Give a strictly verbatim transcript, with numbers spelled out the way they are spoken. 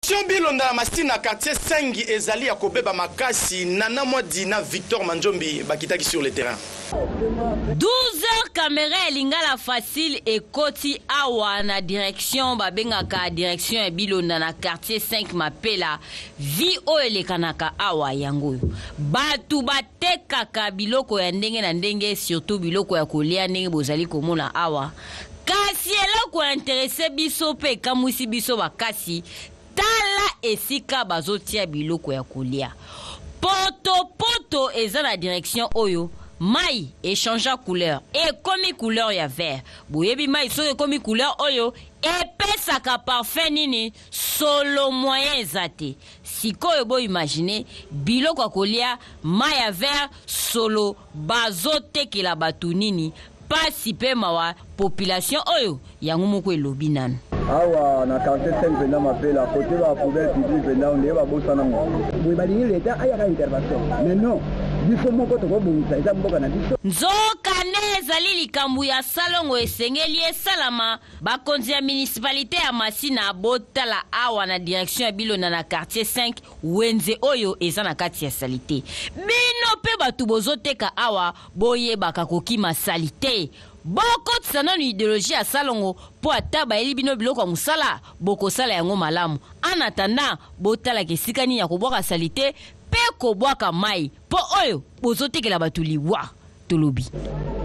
Bilonda Mastina quartier cinq ezali ya kobeba makasi nana mwadi na Victor Manjombi bakitaki sur le terrain. douze heures caméra elingala facile et koti awa na direction babengaka direction ya Bilonda na quartier cinq mapela vi o elekanaka awa yango batu batekaka biloko ya ndenge na ndenge surtout biloko ya kolia ndenge bozali komona awa kasi eloko intéressé biso pe kamusi biso bakasi tala esika bazotia biloko ya kolia poto poto eza na direction oyo mai échangea couleur et comme couleur ya vert boyebi mai so comme couleur oyo epesaka parfum nini solo moyen ezate sikoyo bo imaginer biloko ya kolia mai ya vert solo bazotekela batu nini pasi pe mawa population oyo yango moko elobi nanu awa na quartier cinq vena mapela côté ba poubelle publique vena on eba bosa nango boy balingi leta ayaka intervention mais non biso moko to kobungisa eza mboka na biso nzoka nezali likambu ya salongo esengeli esalama bakonzi ya municipalité ya Masina botala awa na direction ya Bilonda na quartier cinq wenze oyo eza na kati ya salite bino pe batu bozoteka awa boyebaka kokima salite boko tsana ni idéologie ya salongo po ata bayeli bino biloko ya musala boko sala yango malamu anatanda botala kesikani ya kobwaka salite pe kobwaka mai po oyo bozotekela batu liwa tolobi